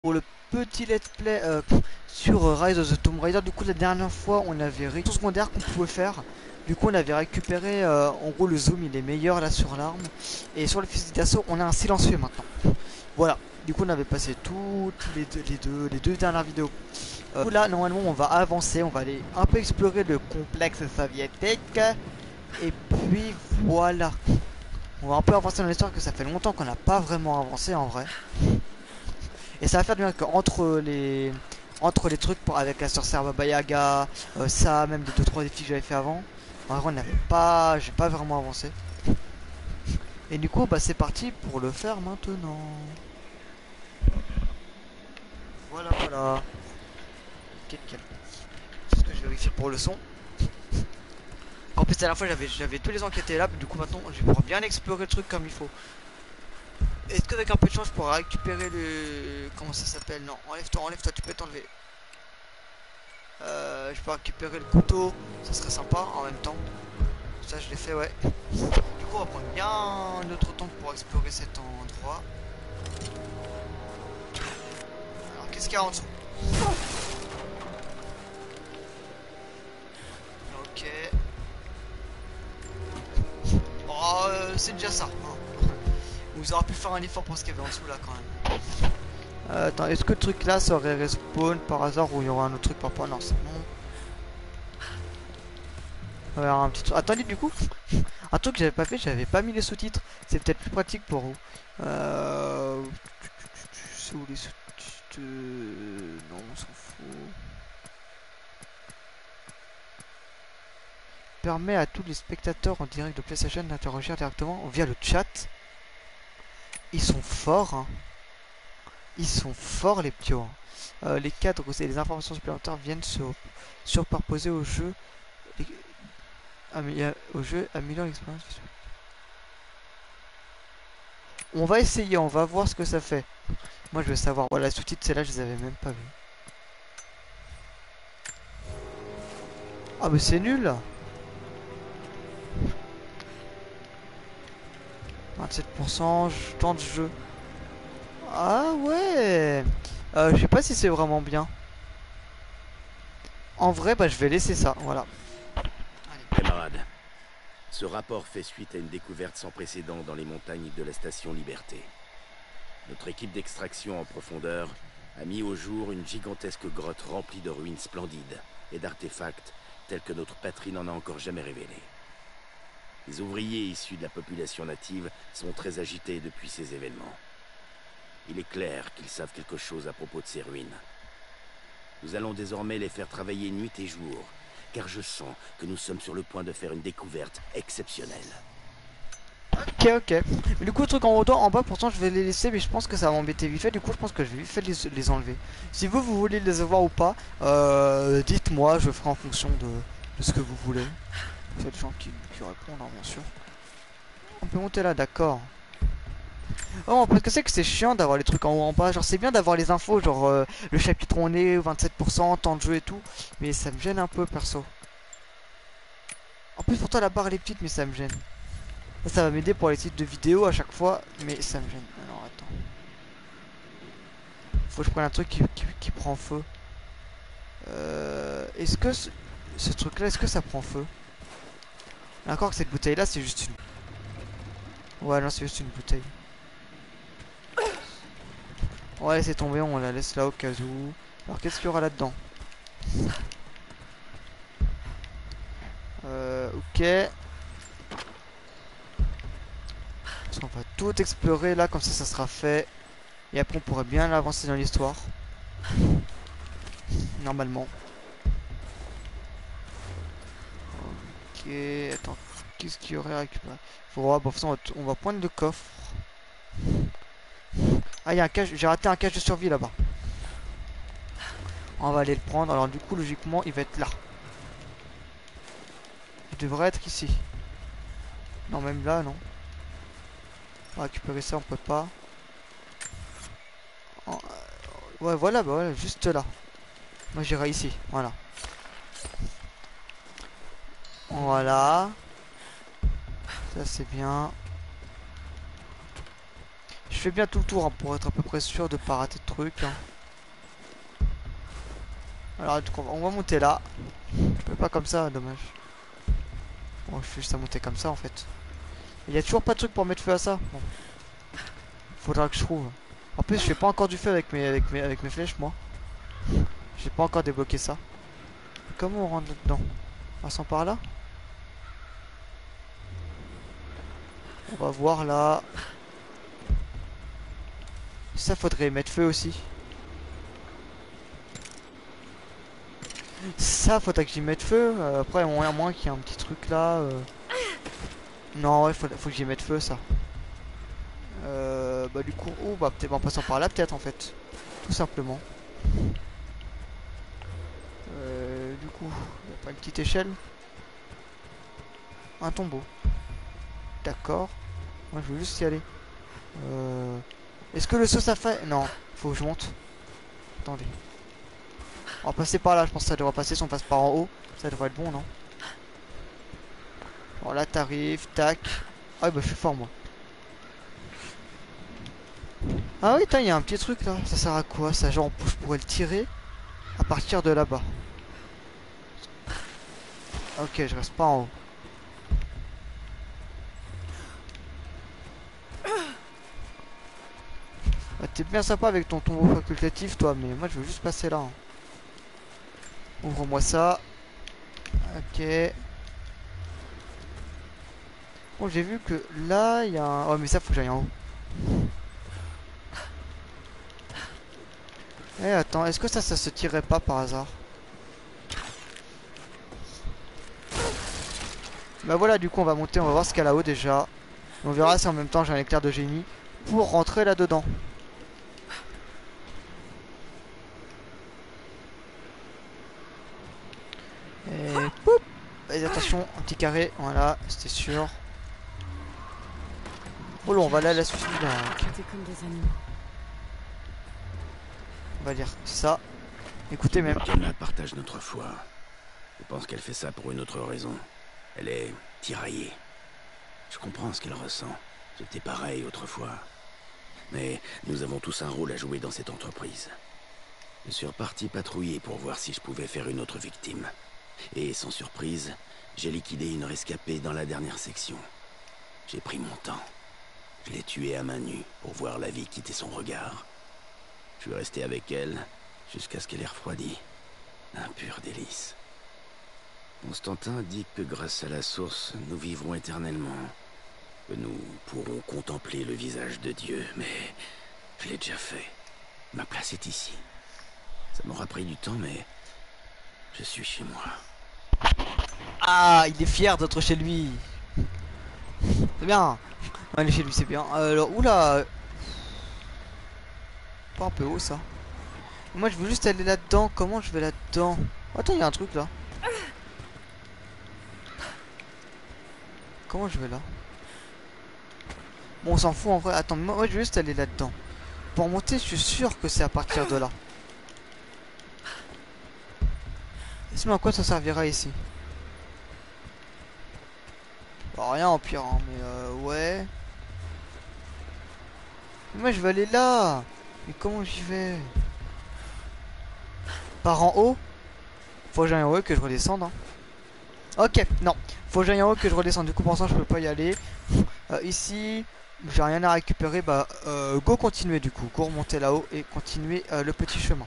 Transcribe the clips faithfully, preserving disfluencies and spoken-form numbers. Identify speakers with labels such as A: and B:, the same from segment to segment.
A: Pour le petit let's play euh, sur euh, Rise of the Tomb Raider. Du coup la dernière fois on avait récupéré secondaire qu'on pouvait faire. Du coup on avait récupéré euh, en gros le zoom il est meilleur là sur l'arme. Et sur le fusil d'assaut on a un silencieux maintenant. Voilà. Du coup on avait passé toutes les deux, les deux, les deux dernières vidéos. Euh, là normalement on va avancer, on va aller un peu explorer le complexe soviétique. Et puis voilà. On va un peu avancer dans l'histoire, que ça fait longtemps qu'on n'a pas vraiment avancé en vrai. Et ça va faire du bien qu'entre les entre les trucs pour, avec la sorcière Baba Yaga, euh, ça, même les deux trois défis que j'avais fait avant, en vrai on n'avait pas, j'ai pas vraiment avancé. Et du coup bah c'est parti pour le faire maintenant. Voilà voilà. Quel calme. C'est ce que je vérifie pour le son. En plus à la fois j'avais j'avais tous les enquêtés là, du coup maintenant je vais pouvoir bien explorer le truc comme il faut. Est-ce qu'avec un peu de chance je pourrai récupérer le... Comment ça s'appelle? Non, enlève-toi, enlève-toi, tu peux t'enlever. Euh, je peux récupérer le couteau, ça serait sympa en même temps. Ça je l'ai fait, ouais. Du coup on va prendre bien notre temps pour explorer cet endroit. Alors qu'est-ce qu'il y a en dessous? Ok. Oh, euh, c'est déjà ça. Vous aurez pu faire un effort pour ce qu'il y avait en dessous là quand même. Euh, attends, est-ce que le truc là ça aurait respawn par hasard ou il y aura un autre truc par rapport? Non, c'est bon. Alors, un petit truc. Attendez, du coup, un truc que j'avais pas fait, j'avais pas mis les sous-titres. C'est peut-être plus pratique pour vous. Euh... C'est où les sous-titres? Non, on s'en fout. Permet à tous les spectateurs en direct de PlayStation d'interagir directement via le chat. Ils sont forts, hein. Ils sont forts, les ptios. Euh, les cadres et les informations supplémentaires viennent se surposer au jeu. Les... Au jeu, améliore l'expérience visuelle. On va essayer, on va voir ce que ça fait. Moi je veux savoir. Voilà, les sous-titres, celles-là, je les avais même pas vus. Ah, mais c'est nul! vingt-sept pour cent, temps de jeu. Ah ouais! Euh, je sais pas si c'est vraiment bien. En vrai, bah je vais laisser ça, voilà.
B: Camarades, ce rapport fait suite à une découverte sans précédent dans les montagnes de la station Liberté. Notre équipe d'extraction en profondeur a mis au jour une gigantesque grotte remplie de ruines splendides et d'artefacts tels que notre patrie n'en a encore jamais révélé. Les ouvriers issus de la population native sont très agités depuis ces événements. Il est clair qu'ils savent quelque chose à propos de ces ruines. Nous allons désormais les faire travailler nuit et jour, car je sens que nous sommes sur le point de faire une découverte exceptionnelle.
A: Ok, ok. Mais du coup, le truc en haut, en bas, pourtant, je vais les laisser, mais je pense que ça va m'embêter vite fait. Du coup, je pense que je vais vite fait les, les enlever. Si vous, vous voulez les avoir ou pas, euh, dites-moi, je ferai en fonction de, de ce que vous voulez. Il y a des gens qui, qui répondent, hein, bien sûr. On peut monter là, d'accord. Oh, parce que c'est que c'est chiant d'avoir les trucs en haut en bas. Genre, c'est bien d'avoir les infos, genre euh, le chapitre où on est, vingt-sept pour cent, temps de jeu et tout. Mais ça me gêne un peu, perso. En plus, pourtant, la barre elle est petite, mais ça me gêne. Ça, ça va m'aider pour les titres de vidéos à chaque fois, mais ça me gêne. Alors, attends. Faut que je prenne un truc qui, qui, qui prend feu. Euh, est-ce que ce, ce truc-là, est-ce que ça prend feu? D'accord que cette bouteille-là, c'est juste une... Ouais, non, c'est juste une bouteille. On va laisser tomber, on la laisse là au cas où. Alors, qu'est-ce qu'il y aura là-dedans? Euh, ok. On va tout explorer là, comme ça, ça sera fait. Et après, on pourrait bien avancer dans l'histoire. Normalement. Ok, attends. Qu'est-ce qu'il y aurait à récupérer? Faut voir, bon, de toute façon, on va, on va prendre le coffre. Ah, il y a un cache. J'ai raté un cache de survie là-bas. On va aller le prendre. Alors, du coup, logiquement, il va être là. Il devrait être ici. Non, même là, non. On va récupérer ça, on peut pas. Oh, euh, ouais, voilà, bah voilà, juste là. Moi, j'irai ici. Voilà. Voilà. Ça, c'est bien. Je fais bien tout le tour hein, pour être à peu près sûr de pas rater de trucs. Hein. Alors du coup, on va monter là. Je peux pas comme ça, dommage. Bon, je fais juste à monter comme ça en fait. Il y a toujours pas de truc pour mettre feu à ça. Bon. Faudra que je trouve. En plus, je fais pas encore du feu avec mes, avec mes, avec mes flèches, moi. J'ai pas encore débloqué ça. Comment on rentre là-dedans? On passant par là? On va voir là. Ça, faudrait mettre feu aussi. Ça, faudrait que j'y mette feu. Euh, après, à moins qu'il y ait un petit truc là. Euh... Non, ouais, faut, faut que j'y mette feu, ça. Euh, bah, du coup, oh, bah, peut-être en passant par là, peut-être en fait. Tout simplement. Euh, du coup, y a pas une petite échelle? Un tombeau. D'accord. Moi, je veux juste y aller. Euh... Est-ce que le saut ça fait... Non, faut que je monte. Attendez. On va passer par là, je pense que ça devrait passer si on passe par en haut. Ça devrait être bon, non? Bon, là, t'arrives, tac. Ah, bah, je suis fort, moi. Ah oui, il y a un petit truc là. Ça sert à quoi ça? Genre, je pourrais le tirer à partir de là-bas. Ok, je reste pas en haut. Bah, t'es bien sympa avec ton tombeau facultatif, toi, mais moi je veux juste passer là. Hein. Ouvre-moi ça. Ok. Bon, j'ai vu que là, il y a un... Oh, mais ça, faut que j'aille en haut. Eh, attends, est-ce que ça, ça se tirerait pas par hasard? Bah voilà, du coup, on va monter, on va voir ce qu'il y a là-haut déjà. Et on verra si en même temps j'ai un éclair de génie pour rentrer là-dedans. Et poup. Et attention, un petit carré, voilà, c'était sûr. Oh là, on va aller à la suite là.
C: Comme des animaux.
A: On va dire ça. Écoutez même.
B: Kenna partage notre foi. Je pense qu'elle fait ça pour une autre raison. Elle est tiraillée. Je comprends ce qu'elle ressent. J'étais pareil autrefois. Mais nous avons tous un rôle à jouer dans cette entreprise. Je suis reparti patrouiller pour voir si je pouvais faire une autre victime. Et sans surprise, j'ai liquidé une rescapée dans la dernière section. J'ai pris mon temps. Je l'ai tuée à main nue pour voir la vie quitter son regard. Je suis resté avec elle jusqu'à ce qu'elle ait refroidi. Un pur délice. Constantin dit que grâce à la source, nous vivrons éternellement. Que nous pourrons contempler le visage de Dieu, mais je l'ai déjà fait. Ma place est ici. Ça m'aura pris du temps, mais je suis chez moi.
A: Ah, il est fier d'être chez lui. C'est bien. On est chez lui, c'est bien. Alors, oula. Pas un peu haut ça. Moi, je veux juste aller là-dedans. Comment je vais là-dedans? Attends, il y a un truc là. Comment je vais là? Bon, on s'en fout en vrai. Attends, moi, je veux juste aller là-dedans. Pour monter, je suis sûr que c'est à partir de là. Laisse-moi à quoi ça servira ici? Bah, rien en pire, hein, mais euh, ouais. Moi, je veux aller là. Mais comment j'y vais? Par en haut? Faut que j'aille en haut et que je redescende. Hein. Ok, non. Faut que j'aille en haut et que je redescende. Du coup, pour l'instant, je peux pas y aller. Euh, ici, j'ai rien à récupérer. Bah, euh, go continuer du coup. Go remonter là-haut et continuer euh, le petit chemin.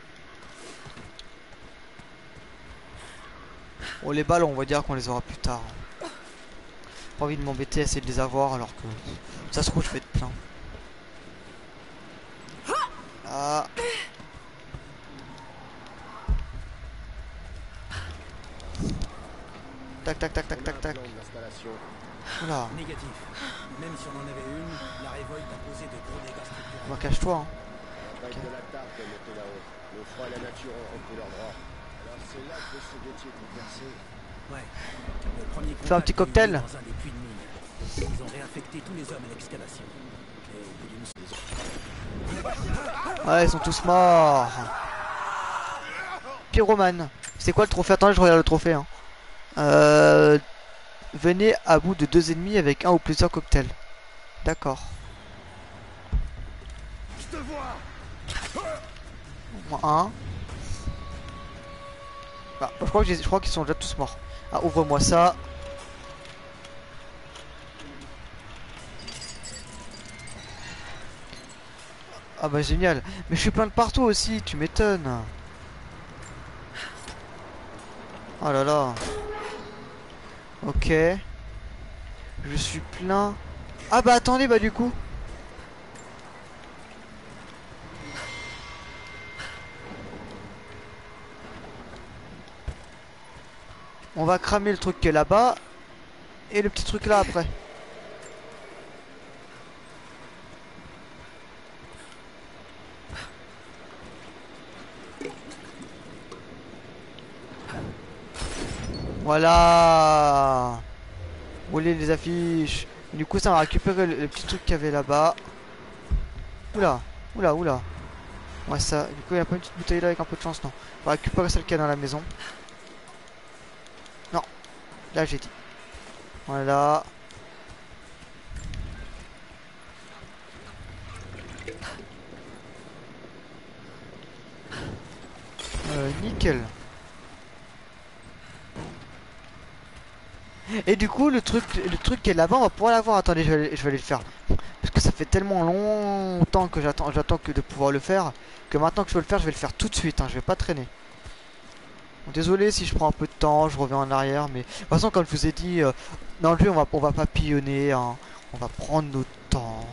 A: Bon, les ballons, on va dire qu'on les aura plus tard. Pas envie de m'embêter à essayer de les avoir alors que ça se trouve, je vais être plein. Ah. Tac, tac, tac, tac, tac, tac. Oula.
D: Négatif. Même si on en avait une, la révolte a posé de gros dégâts structurels.
A: Bah, cache-toi. Hein.
E: Okay. De la tarte monté là-haut. Le froid et la nature ont repris leur droit. Alors c'est là que ce métier est percé.
D: Ouais. Le premier
A: Fais un petit cocktail.
D: dans un des puits de mine. Ils ont réaffecté tous les hommes à l'excavation. Et au bout d'une saison.
A: Ouais, ils sont tous morts. Pyromane. C'est quoi le trophée? Attendez, je regarde le trophée. Hein. Euh, venez à bout de deux ennemis avec un ou plusieurs cocktails. D'accord.
E: Je te vois.
A: Un. Ah, je crois que j'ai- je crois qu'ils sont déjà tous morts. Ah, ouvre-moi ça. Ah bah génial. Mais je suis plein de partout aussi, tu m'étonnes. Oh là là. Ok. Je suis plein. Ah bah attendez, bah du coup. On va cramer le truc qui est là-bas. Et le petit truc là après. Voilà. Rouler les affiches. Du coup ça va récupérer le, le petit truc qu'il y avait là-bas. Oula. Oula, oula. Ouais ça. Du coup il n'y a pas une petite bouteille là avec un peu de chance, non. On va récupérer celle qu'il y a dans la maison. Non. Là j'ai dit. Voilà. Euh, nickel. Et du coup, le truc, le truc qui est là-bas, on va pouvoir l'avoir. Attendez, je vais, aller- je vais aller le faire. Parce que ça fait tellement longtemps que j'attends, j'attends que de pouvoir le faire, que maintenant que je veux le faire, je vais le faire tout de suite. Hein, je vais pas traîner. Bon, désolé si je prends un peu de temps, je reviens en arrière, mais de toute façon, comme je vous ai dit, euh, dans le jeu, on va, on va papillonner, hein, on va prendre notre temps.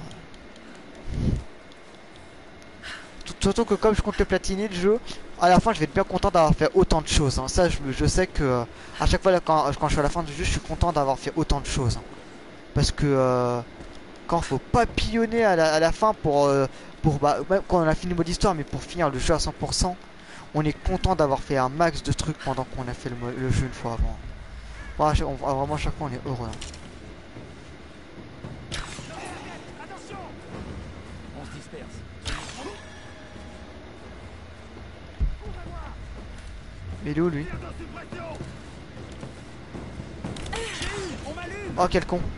A: Tout- Surtout que comme je compte le platiner le jeu, à la fin je vais être bien content d'avoir fait autant de choses. Hein. Ça, je, me- je sais que euh, à chaque fois là, quand, quand je suis à la fin du jeu, je suis content d'avoir fait autant de choses. Hein. Parce que euh, quand faut papillonner à la, à la fin pour, euh, pour bah, même quand on a fini le mode histoire, mais pour finir le jeu à cent pour cent, on est content d'avoir fait un max de trucs pendant qu'on a fait le, mo- le jeu une fois avant. Voilà, on- vraiment, à chaque fois, on est heureux. Hein.
D: On se disperse.
A: Mais il est où lui?
D: On m'allume.
A: Oh, quel con!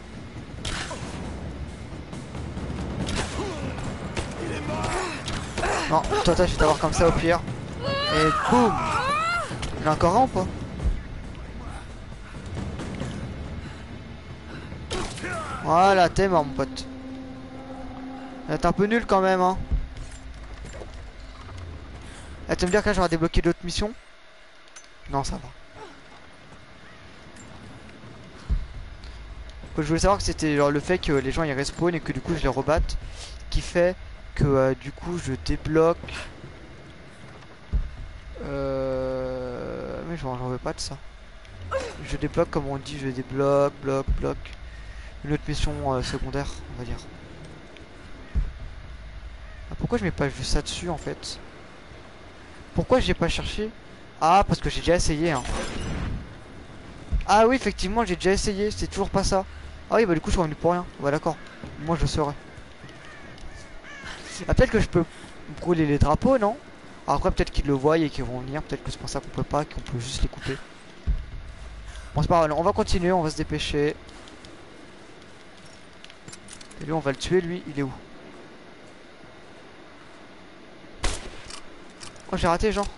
A: Non, toi, toi, je vais t'avoir comme ça au pire. Et boum! Il y en a encore un ou pas? Voilà, t'es mort, mon pote. T'es un peu nul quand même, hein. Eh, tu veux me dire que là, j'aurai débloqué d'autres missions? Non, ça va. Que je voulais savoir que c'était genre le fait que les gens ils respawn et que du coup je les rebatte qui fait que euh, du coup je débloque. Euh... Mais je m'en veux pas de ça. Je débloque comme on dit, je débloque, bloc, bloc. Une autre mission euh, secondaire, on va dire. Ah, pourquoi je m'ai pas vu ça dessus en fait? Pourquoi j'ai pas cherché? Ah, parce que j'ai déjà essayé. Hein. Ah oui, effectivement, j'ai déjà essayé, c'est toujours pas ça. Ah oui, bah du coup je suis revenu pour rien. Ouais, d'accord. Moi je le saurais. Ah, peut-être que je peux brûler les drapeaux, non? Alors après, peut-être qu'ils le voient et qu'ils vont venir. Peut-être que c'est pour ça qu'on peut pas, qu'on peut juste les couper. Bon, c'est pas grave, on va continuer, on va se dépêcher. Et lui, on va le tuer, lui, il est où? Oh, j'ai raté, genre.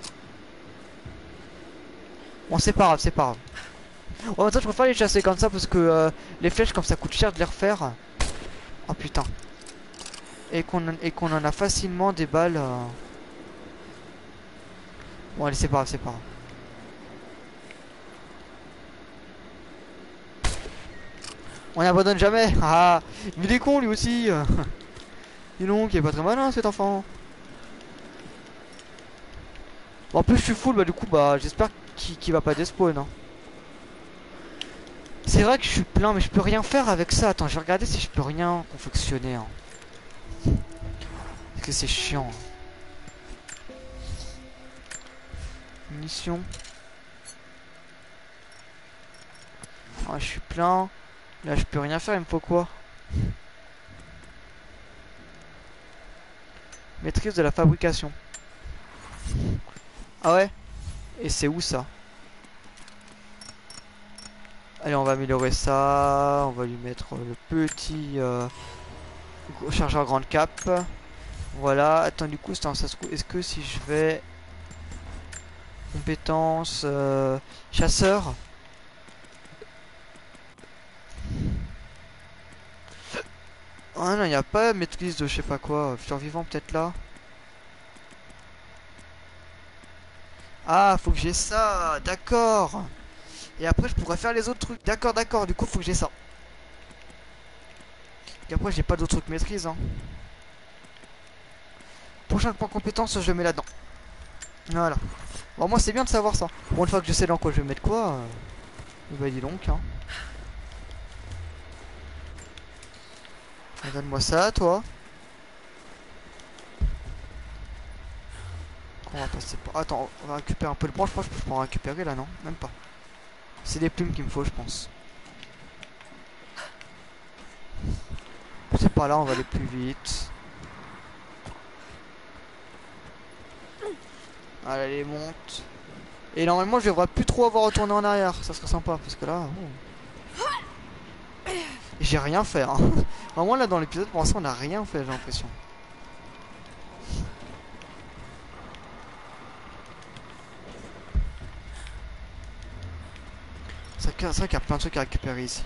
A: Bon, c'est pas grave, c'est pas grave. En même temps, je préfère les chasser comme ça parce que euh, les flèches, comme ça coûte cher de les refaire. Oh putain. Et qu'on et qu'on en a facilement des balles. Euh... Bon, allez, c'est pas grave, c'est pas grave. On n'abandonne jamais. Ah, il est con lui aussi. Dis donc, il est pas très malin cet enfant. Bon, en plus, je suis full, bah du coup, bah j'espère qu'il qu'il va pas despawn. Hein. C'est vrai que je suis plein, mais je peux rien faire avec ça. Attends, je vais regarder si je peux rien confectionner. Hein. Parce que c'est chiant. Hein. Munitions. Ah, je suis plein. Là, je peux rien faire, il me faut quoi? Maîtrise de la fabrication. Ah ouais? Et c'est où ça? Allez, on va améliorer ça. On va lui mettre le petit euh, chargeur grande cape. Voilà. Attends, du coup, est-ce que si je vais... Compétences, euh, chasseur. Ah non, il n'y a pas maîtrise de je sais pas quoi. Survivant peut-être là. Ah, faut que j'ai ça. D'accord. Et après, je pourrais faire les autres trucs. D'accord, d'accord. Du coup, faut que j'ai ça. Et après, j'ai pas d'autres trucs maîtrise. Hein. Prochain point compétence, je le mets là-dedans. Voilà. Bon, moi, c'est bien de savoir ça. Pour une fois que je sais dans quoi je vais mettre quoi. Euh... Bah, dis donc. Hein. Donne-moi ça, toi. On va passer par... Attends, on va récupérer un peu le branche. Je pense que je peux en récupérer là, non? Même pas. C'est des plumes qu'il me faut, je pense. C'est pas là, on va aller plus vite. Allez, monte. Et normalement, je devrais plus trop avoir retourné en arrière. Ça serait sympa, parce que là... Oh. J'ai rien fait. Hein. Vraiment, là, dans l'épisode, pour l'instant, on a rien fait, j'ai l'impression. C'est vrai qu'il y a plein de trucs à récupérer ici.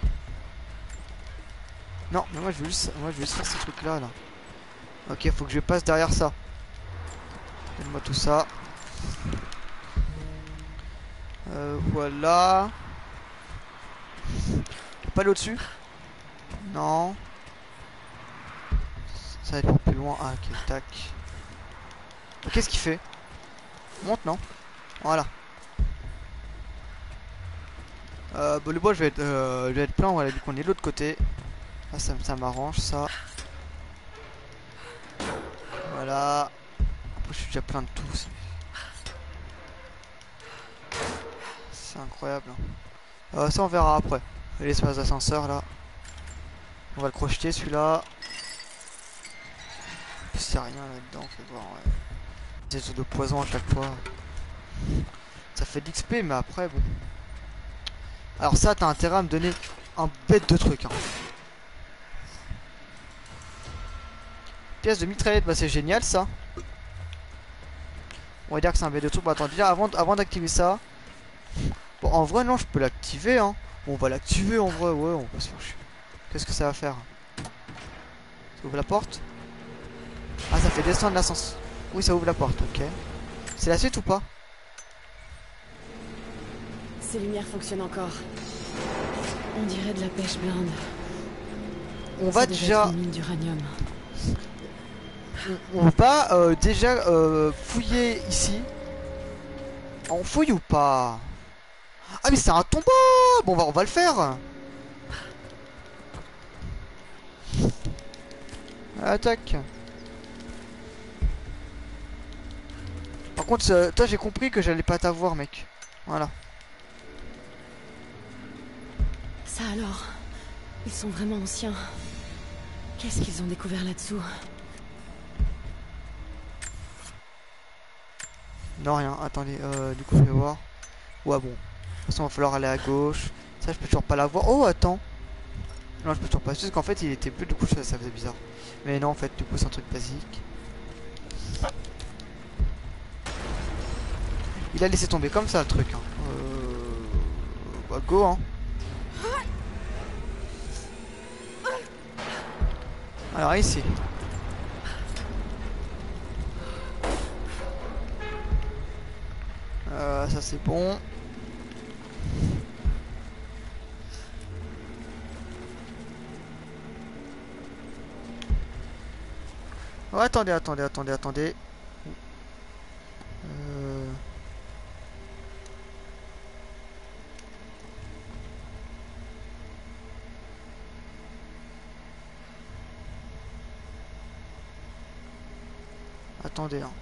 A: Non, mais moi, je veux juste, moi, je veux juste faire ces trucs-là, là. Ok, faut que je passe derrière ça. Donne-moi tout ça. Euh, voilà. Pas l'au-dessus. Non. Ça va être pour plus loin. Ah, ok, tac. Qu'est-ce qu'il fait? Monte, non? Voilà. Euh, bah, le bois, je vais être, euh, je vais être plein. Voilà, du coup, on est de l'autre côté. Ah, ça, ça m'arrange, ça. Voilà. Après, je suis déjà plein de tout. C'est incroyable. Hein. Euh, ça, on verra après. L'espace d'ascenseur, là. On va le crocheter, celui-là. C'est rien là-dedans, faut voir. Ouais. Des trucs de poison à chaque fois. Ça fait de l'X P, mais après, bon. Alors ça, t'as intérêt à me donner un bête de truc. Hein. Pièce de mitraillette, bah c'est génial ça. On va dire que c'est un bête de truc. Bon, attends, déjà avant, avant d'activer ça. Bon, en vrai, non, je peux l'activer. Hein. Bon, on va l'activer en vrai, ouais, on va se faire chier. Qu'est-ce que ça va faire? Ça ouvre la porte? Ah, ça fait descendre l'ascenseur. Oui, ça ouvre la porte, ok. C'est la suite ou pas?
C: Ces lumières fonctionnent encore. On dirait de la pêche blinde.
A: On va déjà...
C: Une mine d'uranium.
A: On, on va euh, déjà euh, fouiller ici. On fouille ou pas? Ah mais c'est un tombeau. Bon, on va, on va le faire. Attaque. Par contre, euh, toi j'ai compris que j'allais pas t'avoir, mec. Voilà.
C: Ça alors, ils sont vraiment anciens. Qu'est-ce qu'ils ont découvert là-dessous?
A: Non, rien. Attendez, euh, du coup, je vais voir. Ouais, bon. De toute façon, il va falloir aller à gauche. Ça, je peux toujours pas la voir. Oh, attends. Non, je peux toujours pas. Parce qu'en fait, il était bleu, du coup, ça, ça faisait bizarre. Mais non, en fait, du coup, c'est un truc basique. Il a laissé tomber comme ça, le truc. Hein. Euh... Bah, go, hein. Alors, ici. Euh, ça, c'est bon. Oh, attendez, attendez, attendez, attendez. Euh... Attendez, hein.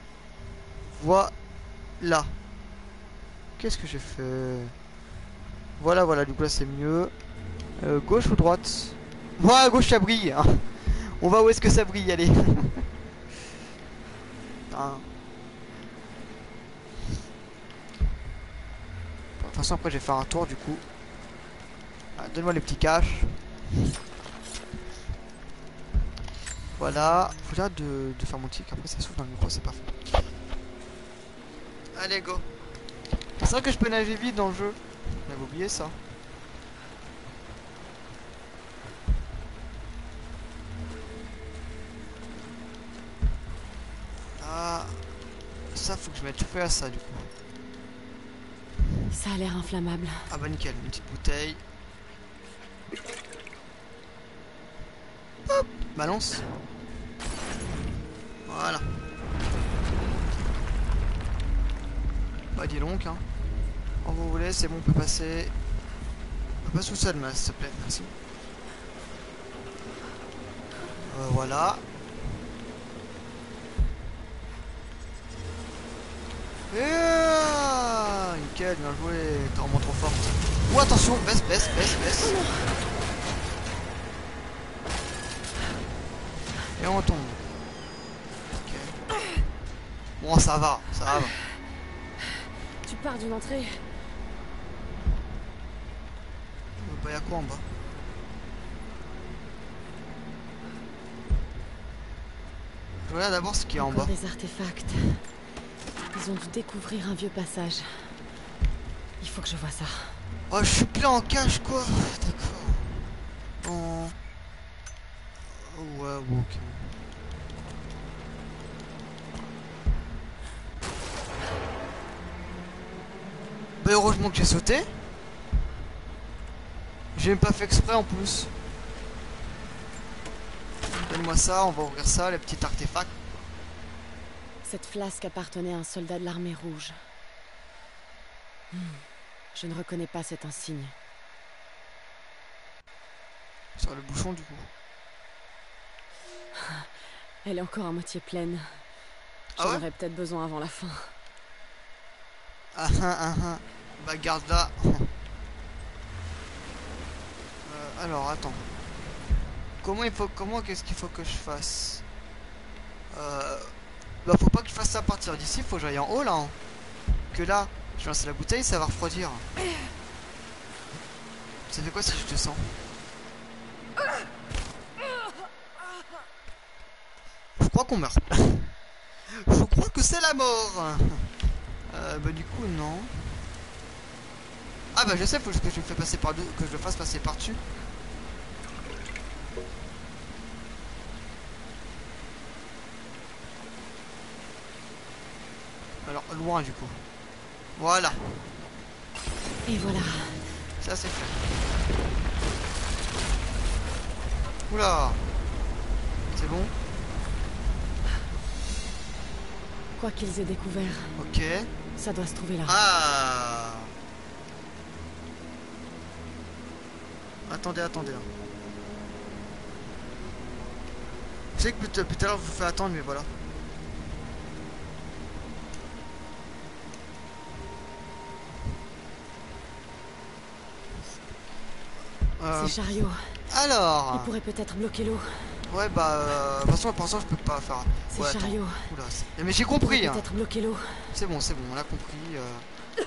A: Voilà. Qu'est-ce que j'ai fait? Voilà, voilà, du coup là c'est mieux. Euh, gauche ou droite? Ouais, à gauche ça brille. Hein. On va où est-ce que ça brille, allez. Hein. De toute façon, après, je vais faire un tour du coup. Ah, donne-moi les petits caches. Voilà. Faut déjà de, de faire mon tic. Après, ça souffle dans le micro, c'est pas fait. Allez, go. C'est vrai que je peux nager vite dans le jeu. J'avais oublié ça. Ah, ça faut que je mette feu à ça du coup.
C: Ça a l'air inflammable.
A: Ah bah nickel, une petite bouteille. Hop, balance. Voilà. Bah dis donc hein. Quand vous voulez, c'est bon, on peut passer. On peut passer sous ça de masse, s'il te plaît, merci. Euh, voilà. Et ah, nickel, bien joué, t'es vraiment trop forte. Oh attention, baisse, baisse, baisse, baisse. Et on tombe. Ok. Bon, ça va, ça va.
C: Tu pars d'une entrée.
A: Bah y'a quoi en bas? Je regarde d'abord ce qu'il y a en
C: Encore
A: bas.
C: des artefacts. Ils ont dû découvrir un vieux passage. Il faut que je vois ça.
A: Oh, je suis plein en cache quoi. D'accord. En... Oh, ouais, bon, ok. Bah heureusement que j'ai sauté. J'ai même pas fait exprès en plus. Donne-moi ça, on va ouvrir ça, les petits artefacts.
C: Cette flasque appartenait à un soldat de l'armée rouge. Hmm. Je ne reconnais pas cet insigne.
A: Sur le bouchon du coup.
C: Elle est encore à moitié pleine.
A: Ah
C: J'en
A: ouais
C: aurais peut-être besoin avant la fin.
A: Ah ah ah ah. Bah garde là. euh, alors attends. Comment il faut, comment qu'est-ce qu'il faut que je fasse? Euh, bah faut pas que je fasse ça à partir d'ici, faut que j'aille en haut là. Hein. Que là, je lance la bouteille, ça va refroidir. Ça fait quoi si je te sens? Je crois qu'on meurt. Je crois que c'est la mort. Euh, bah du coup non. Ah bah je sais, faut que je le fais passer par deux, que je le fasse passer par dessus. Alors loin du coup. Voilà.
C: Et voilà.
A: Ça c'est fait. Oula. C'est bon.
C: Quoi qu'ils aient découvert,
A: Ok.
C: ça doit se trouver là.
A: Ah. Attendez, attendez. Je sais que plus tout à l'heure je vous fais attendre, mais voilà. Euh,
C: Ces chariots, ils
A: alors.
C: pourraient peut-être bloquer l'eau.
A: Ouais bah euh, de toute façon pour l'instant je peux pas faire.
C: Ces
A: Ouais, attends.
C: chariots,
A: Oula, c'est- mais j'ai
C: ils pourraient
A: compris hein.
C: peut-être bloquer l'eau.
A: C'est bon, c'est bon, on a compris. Euh...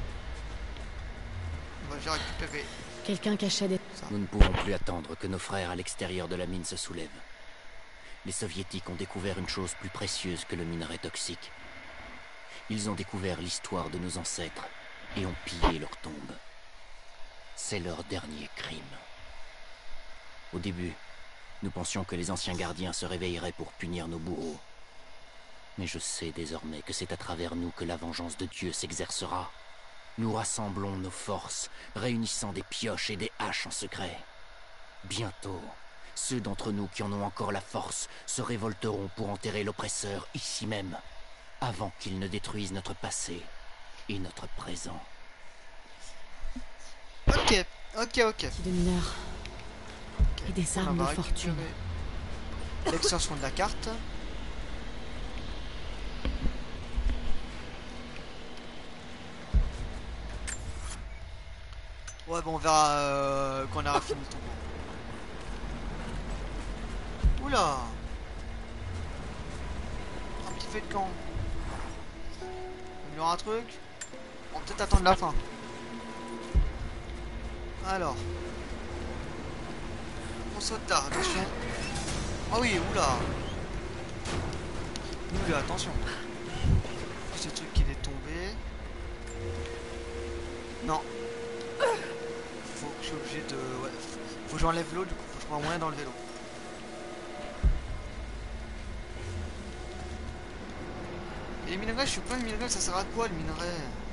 A: Bah, j'ai récupéré
C: Quelqu'un cachait des...
A: ça.
F: Nous ne pouvons plus attendre que nos frères à l'extérieur de la mine se soulèvent. Les soviétiques ont découvert une chose plus précieuse que le minerai toxique. Ils ont découvert l'histoire de nos ancêtres et ont pillé leur tombe. C'est leur dernier crime. Au début, nous pensions que les anciens gardiens se réveilleraient pour punir nos bourreaux. Mais je sais désormais que c'est à travers nous que la vengeance de Dieu s'exercera. Nous rassemblons nos forces, réunissant des pioches et des haches en secret. Bientôt, ceux d'entre nous qui en ont encore la force se révolteront pour enterrer l'oppresseur ici même, avant qu'il ne détruise notre passé et notre présent.
A: Ok, ok, ok.
C: petits de mineurs. Et des
A: On
C: armes de
A: va
C: fortune.
A: récupérer l'extension de la carte. Ouais, bon, on verra euh, quand on aura fini ton. Oula! Un petit feu de camp. Il y aura un truc. On va peut-être attendre la fin. Alors. On saute là, attention. Ah oui, oula! Oula, attention. Ce truc qui est tombé. Non. Faut que je suis obligé de... Ouais. Faut que j'enlève l'eau, du coup faut que je prends moyen d'enlever l'eau. Et les minerais, je suis plein de minerais, ça sert à quoi le minerai?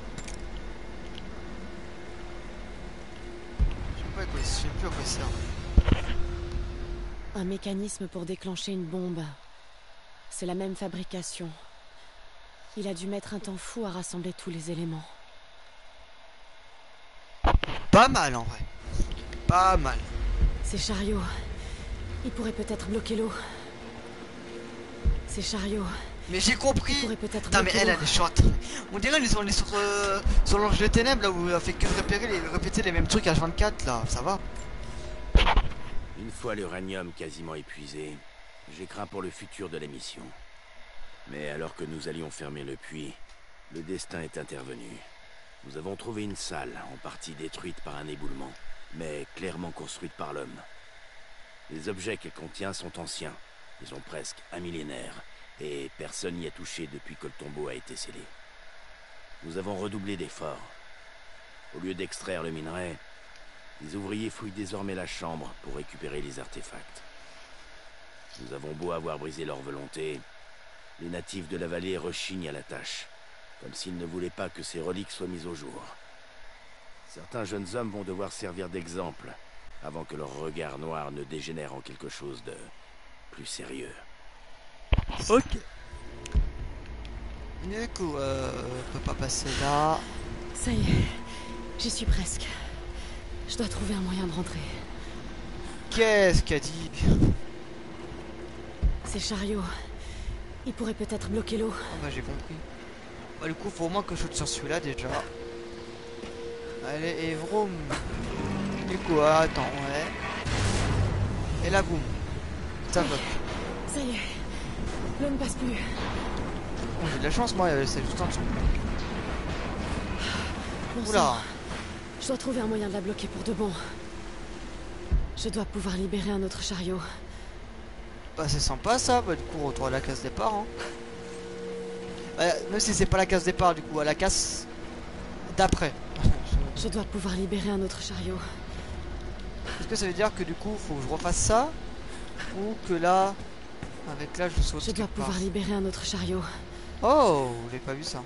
A: Je sais pas à quoi, je sais plus à quoi ça sert.
C: Un mécanisme pour déclencher une bombe. C'est la même fabrication. Il a dû mettre un temps fou à rassembler tous les éléments.
A: Pas mal en vrai. Pas mal.
C: Ces chariots, ils pourraient peut-être bloquer l'eau. Ces chariots,
A: Mais j'ai compris.
C: ils pourraient peut-être
A: Putain mais
C: bloquer
A: elle,
C: l'eau.
A: elle est short. On dirait on est sur, on est sur, euh, sur l'ange de ténèbres là où elle fait que répéter les, répéter les mêmes trucs à vingt-quatre là, ça va.
B: Une fois l'uranium quasiment épuisé, j'ai craint pour le futur de la mission. Mais alors que nous allions fermer le puits, le destin est intervenu. Nous avons trouvé une salle, en partie détruite par un éboulement, mais clairement construite par l'homme. Les objets qu'elle contient sont anciens, ils ont presque un millénaire, et personne n'y a touché depuis que le tombeau a été scellé. Nous avons redoublé d'efforts. Au lieu d'extraire le minerai, les ouvriers fouillent désormais la chambre pour récupérer les artefacts. Nous avons beau avoir brisé leur volonté, les natifs de la vallée rechignent à la tâche, comme s'ils ne voulaient pas que ces reliques soient mises au jour. Certains jeunes hommes vont devoir servir d'exemple, avant que leur regard noir ne dégénère en quelque chose de plus sérieux.
A: Ok. Du coup, euh, on peut pas passer là.
C: Ça y est, j'y suis presque. Je dois trouver un moyen de rentrer.
A: Qu'est-ce qu'a dit?
C: Ces chariots, ils pourraient peut-être bloquer l'eau.
A: Ah bah j'ai compris. Bah du coup faut au moins que je saute sur celui-là déjà. Allez et vroom. Du coup ah, attends ouais. Et là boum. Ça bloque.
C: Ça y est, l'eau ne passe plus.
A: Oh, j'ai de la chance moi, c'est juste en dessous.
C: Bon
A: Oula.
C: sang, je dois trouver un moyen de la bloquer pour de bon. Je dois pouvoir libérer un autre chariot.
A: Bah c'est sympa ça, bah du coup on retourne à la case départ hein. Bah, même si c'est pas la case départ du coup, à la case d'après.
C: Je dois pouvoir libérer un autre chariot.
A: Est-ce que ça veut dire que du coup faut que je refasse ça? Ou que là, avec là je saute
C: Je dois
A: quelque part.
C: pouvoir libérer un autre chariot.
A: Oh, j'ai pas vu ça.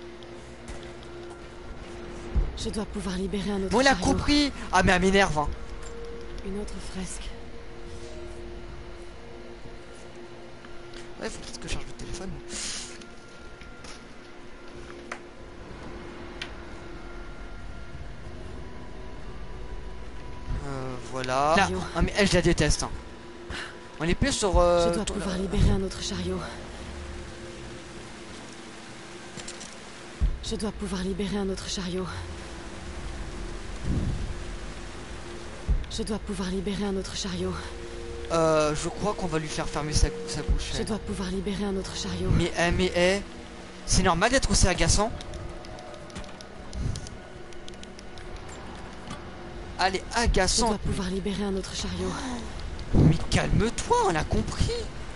C: Je dois pouvoir libérer un autre
A: Bon il a
C: chariot.
A: compris. Ah mais elle m'énerve hein.
C: Une autre fresque.
A: Ouais, faut peut-être que je charge le téléphone. Euh, voilà. Là. Ah mais elle, je la déteste. Hein. On est plus sur... Euh,
C: je dois
A: ton...
C: pouvoir libérer un autre chariot. Je dois pouvoir libérer un autre chariot. Je dois pouvoir libérer un autre chariot.
A: Euh, je crois qu'on va lui faire fermer sa, sa bouche.
C: Je dois pouvoir libérer un autre chariot.
A: Mais, eh, mais, eh, c'est normal d'être aussi agaçant. Elle est agaçante.
C: Je dois pouvoir libérer un autre chariot.
A: Mais calme-toi, on a compris.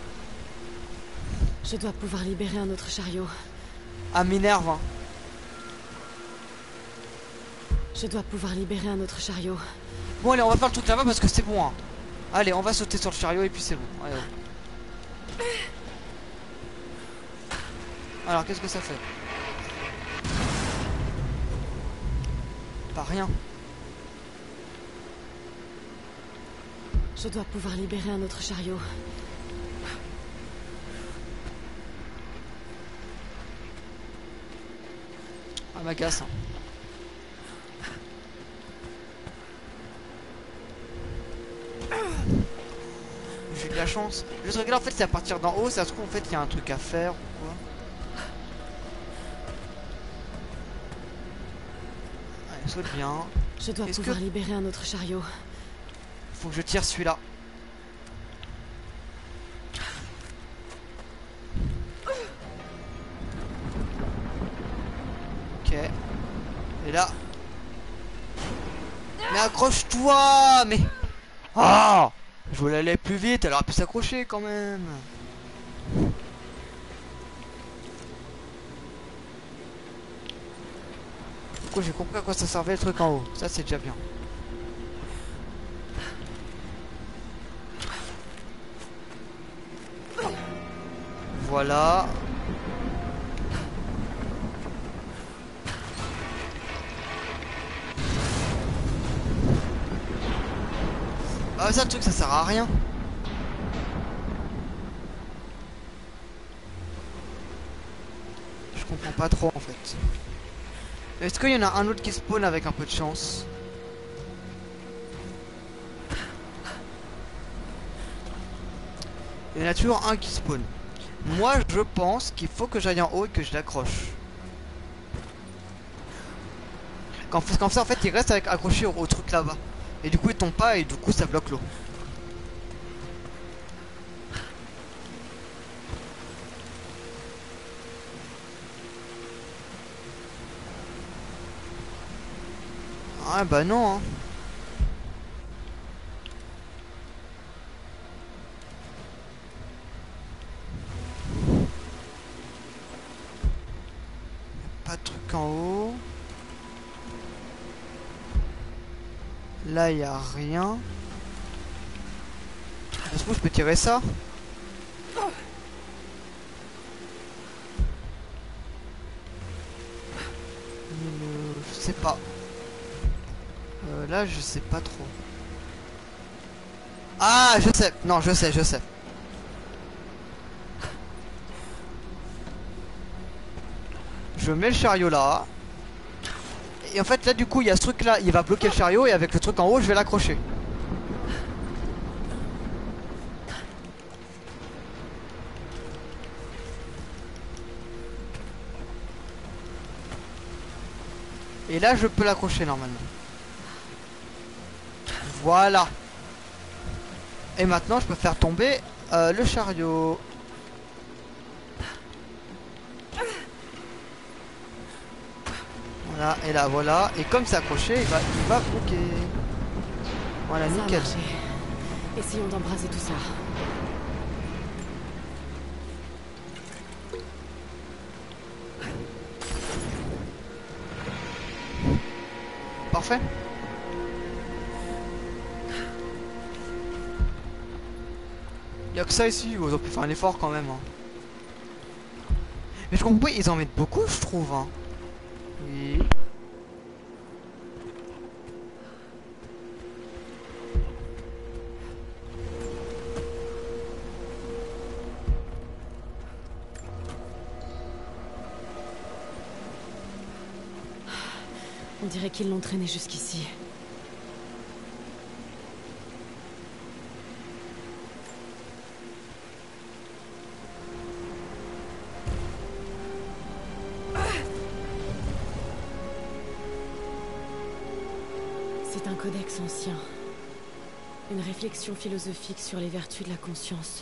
C: Je dois pouvoir libérer un autre chariot.
A: Ah, m'énerve, hein.
C: Je dois pouvoir libérer un autre chariot.
A: Bon, allez, on va faire le truc là-bas parce que c'est bon, hein. Allez, on va sauter sur le chariot et puis c'est bon. Allez, ouais. Alors, qu'est-ce que ça fait? Pas rien.
C: Je dois pouvoir libérer un autre chariot.
A: Ah, m'agace, hein. J'ai de la chance. Le truc là en fait c'est à partir d'en haut, ça se trouve en fait il y a un truc à faire ou quoi. Allez, saute bien.
C: Je dois pouvoir que... libérer un autre chariot.
A: Faut que je tire celui-là. Ok. Et là. Mais accroche-toi. Mais... Ah, je voulais aller plus vite, elle aurait pu s'accrocher quand même. coup j'ai compris à quoi ça servait le truc en haut. Ça c'est déjà bien. Voilà. Ah ça le truc ça sert à rien. Je comprends pas trop en fait. Est-ce qu'il y en a un autre qui spawn avec un peu de chance? Il y en a toujours un qui spawn. Moi je pense qu'il faut que j'aille en haut et que je l'accroche. Quand, quand ça en fait il reste avec accroché au, au truc là-bas. Et du coup il tombe pas et du coup ça bloque l'eau. Ah bah non hein. Pas de truc en haut. Là il y a rien. Est-ce que je peux tirer ça? Euh, je sais pas. Euh, là je sais pas trop. Ah je sais. Non je sais je sais. Je mets le chariot là. Et en fait là du coup il y a ce truc là. Il va bloquer le chariot et avec le truc en haut je vais l'accrocher. Et là je peux l'accrocher normalement. Voilà. Et maintenant je peux faire tomber euh, le chariot. Voilà, et là voilà. Et comme c'est accroché, il va, il va bloquer. Voilà,
C: Ça a
A: nickel.
C: marché. Essayons d'embraser tout ça.
A: Parfait. Y'a que ça ici, ils ont pu faire un effort quand même. Hein. Mais je comprends pas, ils en mettent beaucoup, je trouve. Hein. Oui.
C: On dirait qu'ils l'ont traîné jusqu'ici. C'est un codex ancien. Une réflexion philosophique sur les vertus de la conscience.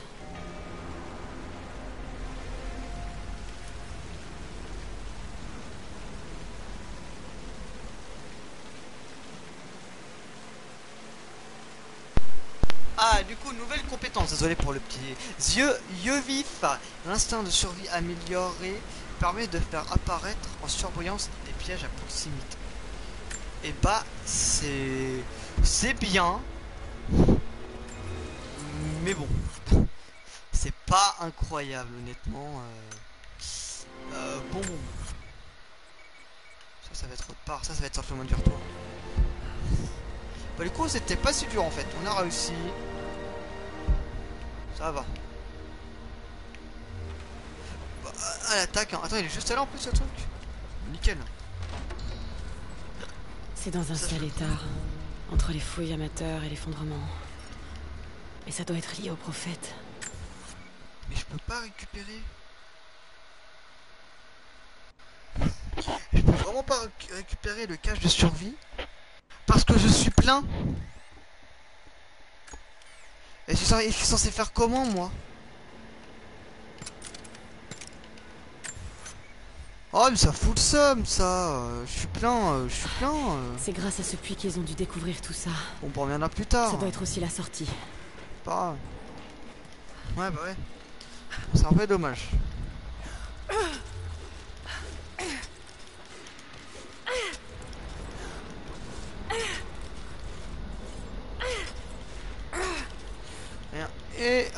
A: Ah, du coup, nouvelle compétence. Désolé pour le petit yeux, yeux vif. L'instinct de survie amélioré permet de faire apparaître en surbrillance des pièges à proximité. Et bah, c'est c'est bien, mais bon, c'est pas incroyable honnêtement. Euh... Euh, bon, ça, ça va être part. Ça, ça va être simplement du retour. Bah, du coup, c'était pas si dur en fait. On a réussi. Ça va. Bah, à l'attaque. Hein. Attends, il est juste là en plus ce truc. Nickel.
C: C'est dans un sale état, entre les fouilles amateurs et l'effondrement. Et ça doit être lié au prophète.
A: Mais je peux pas récupérer. Je peux vraiment pas réc récupérer le cache de survie. Parce que je suis plein. Et je suis censé faire comment moi? Oh mais ça fout le seum ça, euh, je suis plein, euh, je suis plein. Euh.
C: C'est grâce à ce puits qu'ils ont dû découvrir tout ça.
A: On en reviendra plus tard.
C: Ça doit être aussi la sortie.
A: Pas grave. Ouais bah ouais. C'est un peu dommage.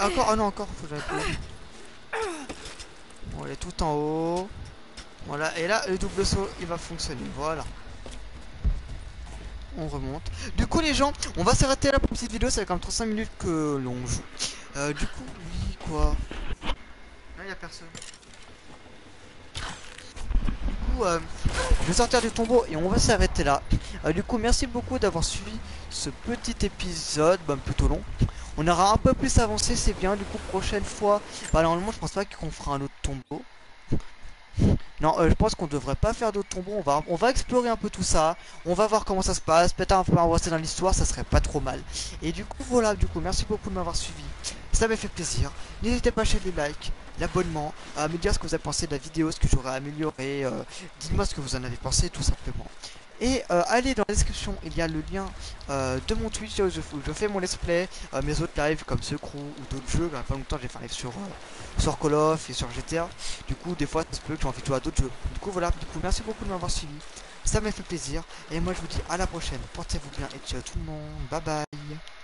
A: encore, oh non, encore, faut que j'appuie. Bon, elle est tout en haut. Voilà, et là, le double saut, il va fonctionner, voilà. On remonte. Du coup, les gens, on va s'arrêter là pour une petite vidéo, ça fait comme trente-cinq minutes que l'on joue. Euh, du coup, oui, quoi. Là, il y a personne. Du coup, euh, je vais sortir du tombeau et on va s'arrêter là. Euh, du coup, merci beaucoup d'avoir suivi ce petit épisode, bah, plutôt long. On aura un peu plus avancé, c'est bien. Du coup, prochaine fois, bah, normalement, je pense pas qu'on fera un autre tombeau. Non, euh, je pense qu'on devrait pas faire d'autres tombeaux. On va, on va explorer un peu tout ça. On va voir comment ça se passe. Peut-être un peu avancer dans l'histoire, ça serait pas trop mal. Et du coup, voilà. Du coup, merci beaucoup de m'avoir suivi. Ça m'a fait plaisir. N'hésitez pas à lâcher les likes, l'abonnement, à me dire ce que vous avez pensé de la vidéo, ce que j'aurais amélioré. Euh, Dites-moi ce que vous en avez pensé, tout simplement. Et euh, allez dans la description, il y a le lien euh, de mon Twitch où je, où je fais mon let's play, euh, mes autres lives comme ce crew ou d'autres jeux. Il y a pas longtemps j'ai fait un live sur, euh, sur Call of et sur G T A. Du coup des fois ça se peut que j'ai envie de jouer à d'autres jeux. Du coup voilà, du coup merci beaucoup de m'avoir suivi. Ça m'a fait plaisir. Et moi je vous dis à la prochaine. Portez-vous bien et ciao tout le monde. Bye bye.